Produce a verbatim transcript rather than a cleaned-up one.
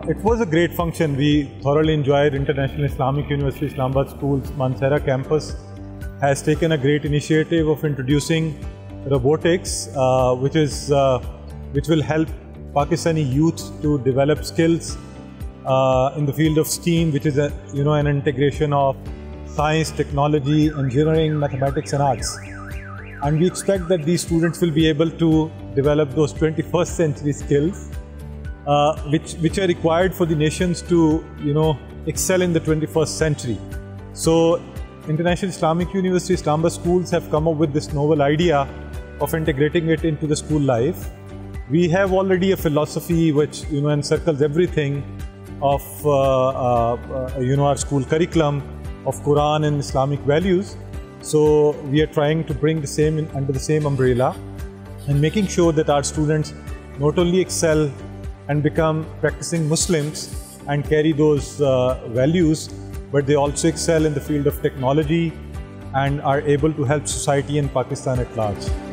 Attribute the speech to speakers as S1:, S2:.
S1: it was a great function. We thoroughly enjoyed. International Islamic University Islamabad School's Mansehra campus has taken a great initiative of introducing robotics, uh, which is uh, which will help Pakistani youth to develop skills uh, in the field of STEAM, which is a you know an integration of science, technology, engineering, mathematics, and arts. And we expect that these students will be able to develop those twenty-first century skills, uh, which which are required for the nations to you know excel in the twenty-first century. So, International Islamic University Islamabad schools have come up with this novel idea of integrating it into the school life. We have already a philosophy which you know encircles everything of uh, uh, you know our school curriculum of Quran and Islamic values. So we are trying to bring the same in, under the same umbrella, and making sure that our students not only excel and become practicing Muslims and carry those uh, values, but they also excel in the field of technology and are able to help society and Pakistan at large.